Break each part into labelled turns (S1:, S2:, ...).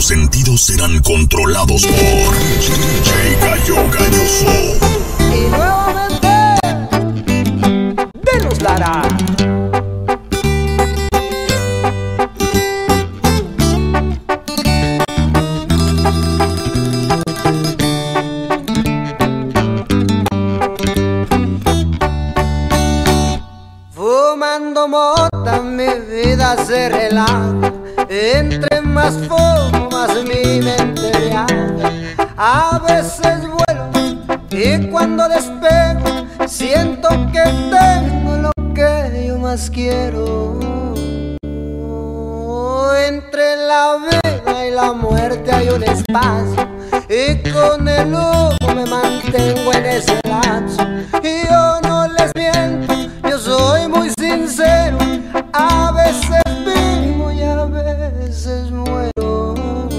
S1: tus sentidos serán controlados por DJ Gallo Galloso.
S2: Y nuevamente, denos Lara. Fumando mota mi vida se relaja, entre más fumo más mi mente viaja. A veces vuelo y cuando despego siento que tengo lo que yo más quiero. Entre la vida y la muerte hay un espacio y con el humo me mantengo en ese lapso. Y yo no les miento, yo soy muy sincero, a veces vivo y a veces muero.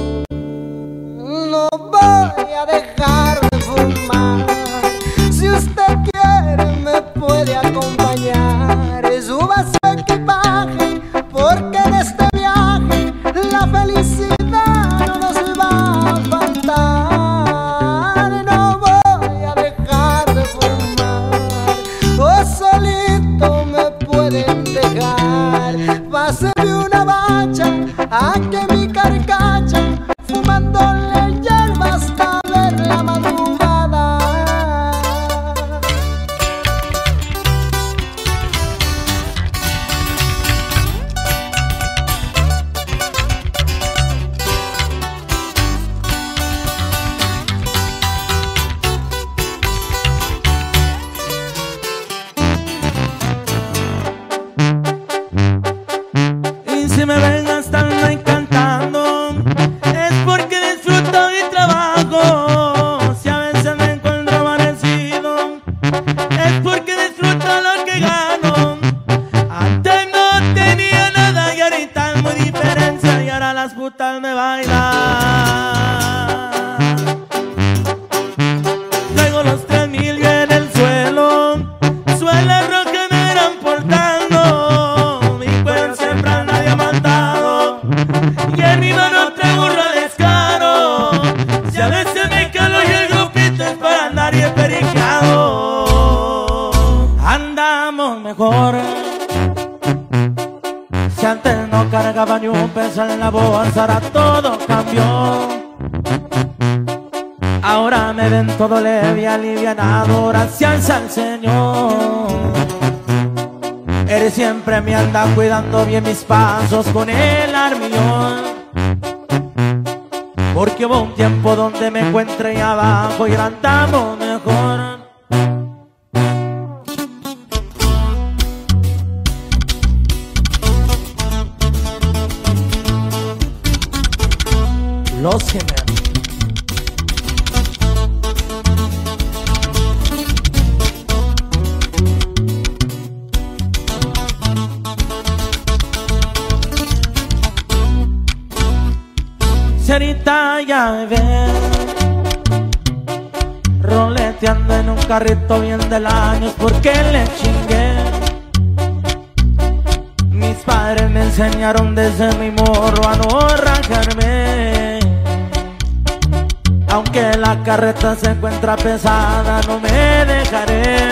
S2: No voy a dejar de fumar, si usted quiere me puede acompañar. Suba su equipaje, porque en este viaje la felicidad no nos va a faltar. No voy a dejar de fumar, o solito me pueden dejar. Páseme una bacha a que mi carcacha, fumándole hierba hasta ver la madrugada.
S3: Y si me ven gastando y cantando, es porque disfruto mi trabajo. Si a veces me encuentro amanecido, es porque disfruto lo que gano. Antes no tenía nada y ahorita es muy diferencia, y ahora las putas me bailan. Traigo los 3000 yo en el suelo, suelas rojas me irán portando. Mi cuerpo siempre anda diamantado y en mi mano traigo un descaro. Si a veces me calo y el grupito es para andar y emperiqueado. Andamos mejor. Si antes no cargaba ni un peso en la bolsa, ahora todo cambió. Ahora me ven todo leve y alivianado, gracias al Señor. Él siempre me anda cuidando bien mis pasos con el armión. Porque hubo un tiempo donde me encuentré abajo y ahora andamos mejor. Los gemelos. Señorita, ya me ve roleteando en un carrito bien del año, es porque le chingué. Mis padres me enseñaron desde mi morro a no rajarme. Aunque la carreta se encuentra pesada, no me dejaré.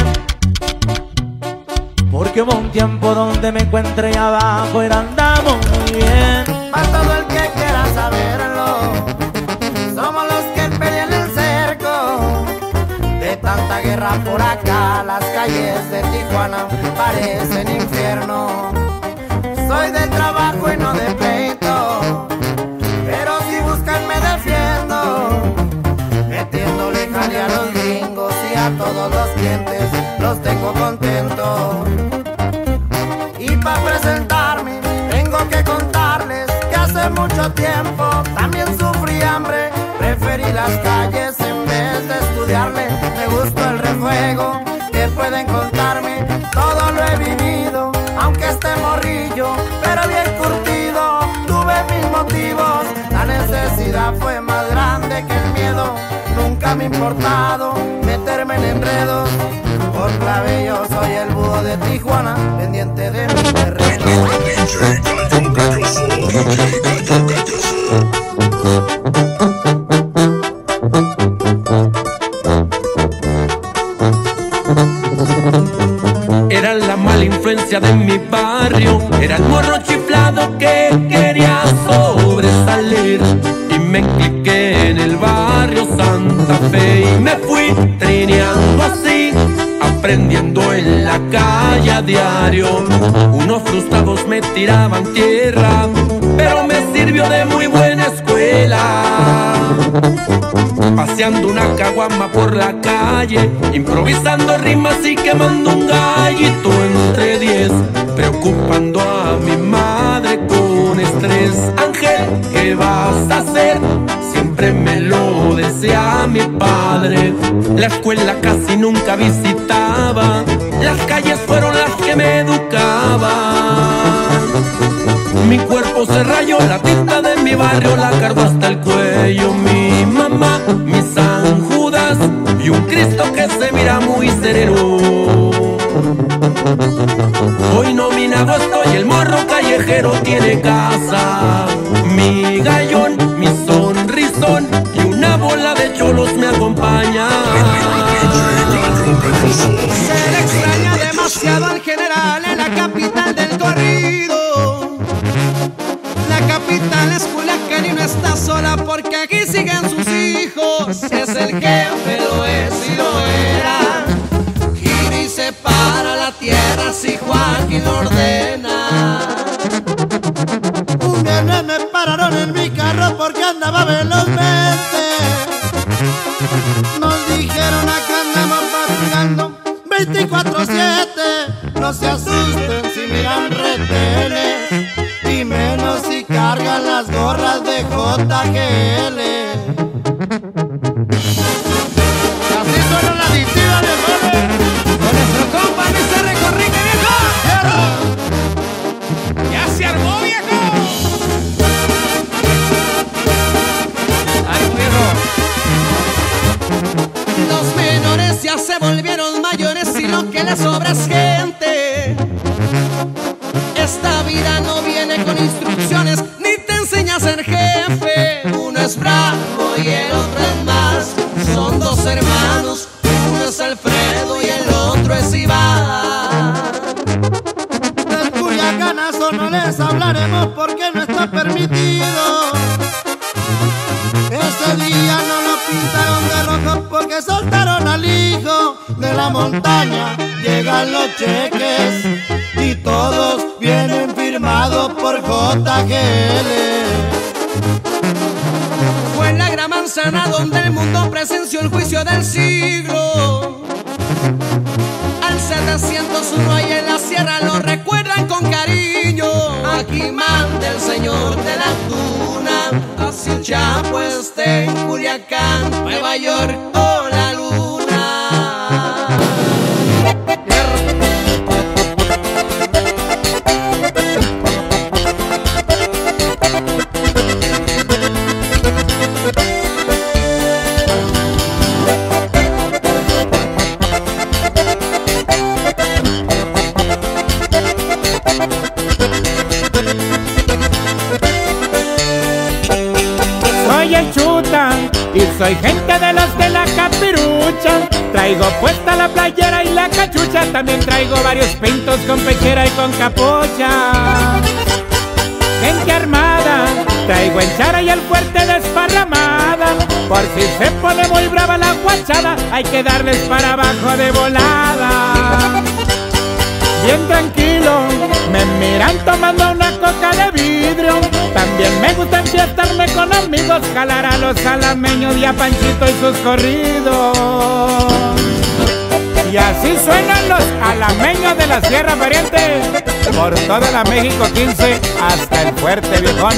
S3: Porque hubo un tiempo donde me encuentré abajo y andamos muy bien.
S4: Para todo el que quiera saberlo, somos los que pelean el cerco. De tanta guerra por acá, las calles de Tijuana parecen infierno. Soy de trabajo y no de pleito, pero si buscan me defiendo. Metiéndole jale a los gringos y a todos los clientes los tengo contentos. Y para presentarme tengo que contarles que hace mucho tiempo también sufrí hambre. Preferí las calles en vez de estudiarle. Me gustó el refuego que pueden contarme. Todo lo he vivido, aunque esté morrillo, pero bien curtido. Tuve mis motivos, la necesidad fue más grande que el miedo. Nunca me ha importado meterme en enredos. Por clave yo soy el búho de Tijuana, pendiente de mi terreno.
S1: DJ Gallo Galloso, DJ Gallo Galloso.
S3: aprendiendo en la calle a diario. Unos frustrados me tiraban tierra, pero me sirvió de muy buena escuela. Paseando una caguama por la calle, improvisando rimas y quemando un gallito entre 10, preocupando a mi madre con estrés. Ángel, ¿qué vas a hacer? Siempre me lo decía mi padre. La escuela casi nunca visitaba, las calles fueron las que me educaban. Mi cuerpo se rayó, la tinta de mi barrio la cargo hasta el cuello. Mi mamá, mi San Judas y un Cristo que se mira muy sereno. Hoy nominado estoy, el morro callejero tiene casa. Mi gallón, mi sonrisón y una bola de cholos me acompañan.
S4: Se le extraña demasiado al general en la capital del corrido. La capital es Culiacán y no está sola porque aquí siguen sus hijos. Es el jefe, lo es y lo era. Gira y separa la tierra si Joaquín lo ordena. Un viernes me pararon en mi carro porque andaba velozmente. Nos dijeron acá andamos patrullando 24/7. No se asusten si miran retenes, y menos si cargan las gorras de JGL. Así suena la adictiva de Jorge. Con nuestro compa Mr. Recorrique, viejo. ¡Ya se armó, viejo! ¡Ay, viejo! Los menores ya se volvieron mayores y lo que les sobra es gente. Esta vida no viene con instrucciones ni te enseña a ser jefe. Uno es bravo y el otro es más. Son dos hermanos, uno es Alfredo y el otro es Iván. Del Culiacanazo no les hablaremos porque no está permitido. Ese día no lo pintaron de rojo porque soltaron al hijo. De la montaña llegan los cheques y todos vienen firmados por JGL. Fue en la Gran Manzana donde el mundo presenció el juicio del siglo. Al 701 ahí en la sierra lo recuerdan con cariño. Aquí manda el señor de la tuna, así el Chapo esté en Culiacán, Nueva York o la luna.
S5: Soy el Chuta y soy gente de los de la capirucha. Traigo puesta la playera y la cachucha. También traigo varios pintos con pechera y con capucha. Gente armada, traigo en chara y el fuerte desparramada. Por si se pone muy brava la guachada, hay que darles para abajo de volada. Bien tranquilo, me miran tomando una coca de vidrio. También me gusta enfiestarme con amigos, jalar a los alameños y a Panchito y sus corridos. Y así suenan los alameños de la Sierra Pariente, por toda la México 15 hasta el Fuerte Viejón.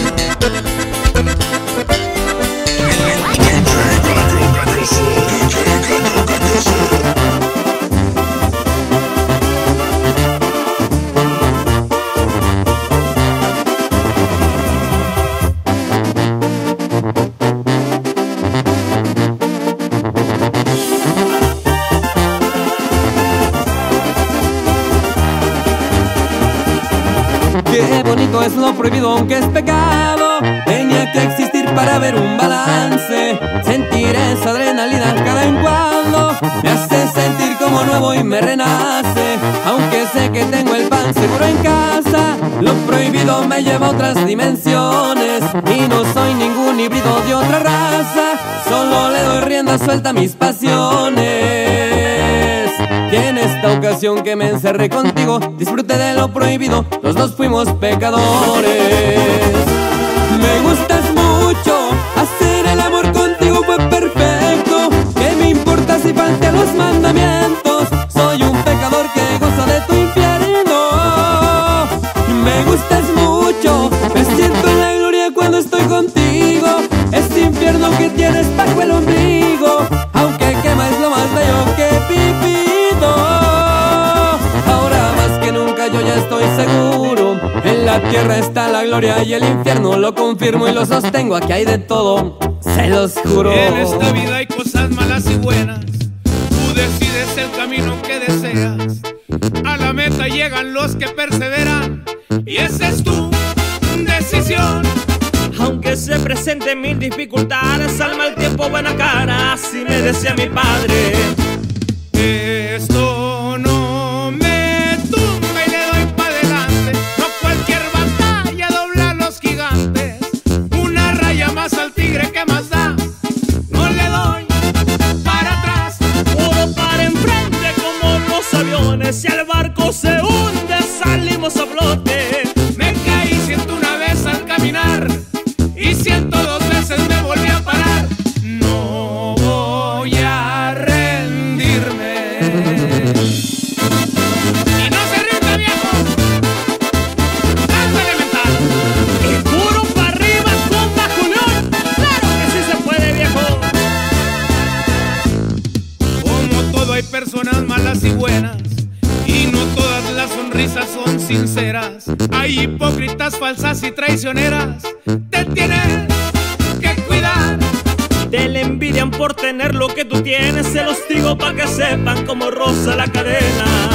S6: Qué bonito es lo prohibido aunque es pecado. Tenía que existir para ver un balance. Sentir esa adrenalina cada en cuando me hace sentir como nuevo y me renace. Aunque sé que tengo el pan seguro en casa, lo prohibido me lleva a otras dimensiones. Y no soy ningún híbrido de otra raza, solo le doy rienda suelta a mis pasiones. Y en esta ocasión que me encerré contigo, disfruté de lo prohibido, los dos fuimos pecadores. Me gustas mucho, hacer el amor contigo fue perfecto. ¿Qué me importa si falté a los mandamientos? Soy un pecador que goza de tu infierno. Me gustas mucho, me siento en la gloria cuando estoy contigo. Este infierno que tienes bajo el ombligo, aunque quema es lo más bello que he vivido. Ahora más que nunca yo ya estoy seguro, en la tierra está la gloria y el infierno, lo confirmo y lo sostengo, aquí hay de todo, se los juro.
S7: En esta vida hay cosas malas y buenas, tú decides el camino que deseas. A la meta llegan los que perseveran, y esa es tu decisión.
S3: Aunque se presenten mil dificultades, al mal tiempo buena cara, así me decía mi padre.
S7: Esto no me tumba y le doy pa' adelante, no cualquier batalla dobla a los gigantes. Una raya más al tigre, ¿qué más da? No le doy para atrás,
S3: Puro para enfrente como los aviones, si el barco se hunde salimos a flote.
S7: me caí 101 vez al caminar y 102 veces me volví a parar. No voy a rendirme. Y no se rinda, viejo. Ándale, mental.
S3: Y puro para arriba con Julián, claro que sí se puede, viejo.
S7: Como todo hay personas malas y buenas, y no todas las sonrisas son sinceras. Hay hipócritas, falsas y traicioneras. Te tienes que cuidar.
S3: Te le envidian por tener lo que tú tienes, se los digo pa' que sepan cómo roza la cadena.